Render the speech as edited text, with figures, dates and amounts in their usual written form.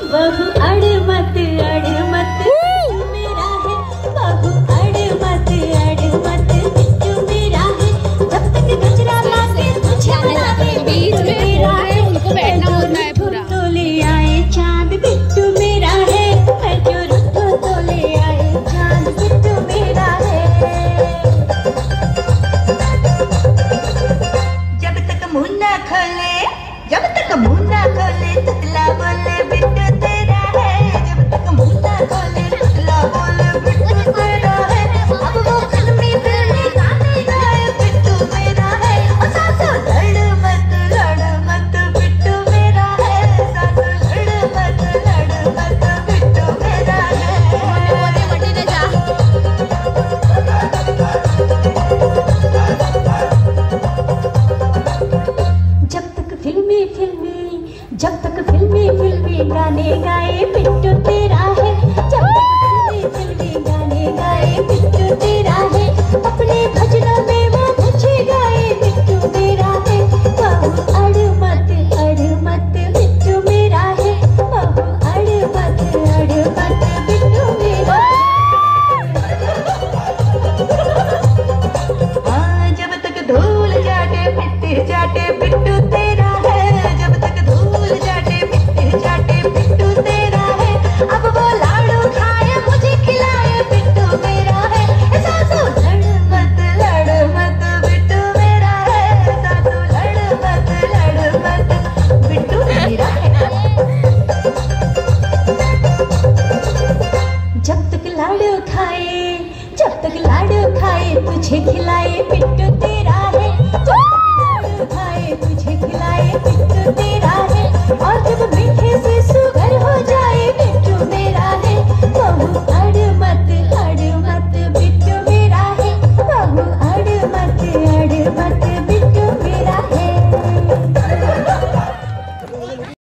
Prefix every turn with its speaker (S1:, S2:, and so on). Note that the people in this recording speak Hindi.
S1: बहु अड़ मत मेरा है, बहु अड़ मत बिट्टू मेरा है। जब तक गजरा लाके तुझे बनावे बिट्टू मेरा है।
S2: उनको बैठना होता है पूरा।
S1: तो ले आए चांद बिट्टू मेरा है, मैं जो रुठो तो ले आए चांद बिट्टू मेरा है। जब तक मुंह ना खोले, जब तक मुंह ना खोले तुतला बोले बिट्टू तेरा है। जब तक मुंह ना खोले तुतला बोले बिट्टू तेरा है। अब वो फिल्मी गाने गाए बिट्टू मेरा है। और सासू लड़ मत बिट्टू मेरा है। सासू लड़ मत बिट्टू मेरा है।
S2: मोटे न जा।
S1: जब तक फिल्मी गाने गाए बिट्टू तेरा है। जब तक फिल्मी गाने गाए बिट्टू तेरा है। अपने भजनों में वो मुझे गाए बिट्टू मेरा है। बहु अड़ मत बिट्टू मेरा है। बहु अड़ मत बिट्टू मेरा है। जब तक धूल जाटे मिट्टी जाटे बिट्टू तेरा है। जब तक धूल जाटे मिट्टी जाटे बिट्टू तेरा है। अब वो लाडू खाए मुझे खिलाए बिट्टू मेरा है। सासू लड़ मत बिट्टू मेरा है। सासू लड़ मत बिट्टू मेरा है। जब तक लाडू खाए तुझे खिलाए बिट्टू तेरा है।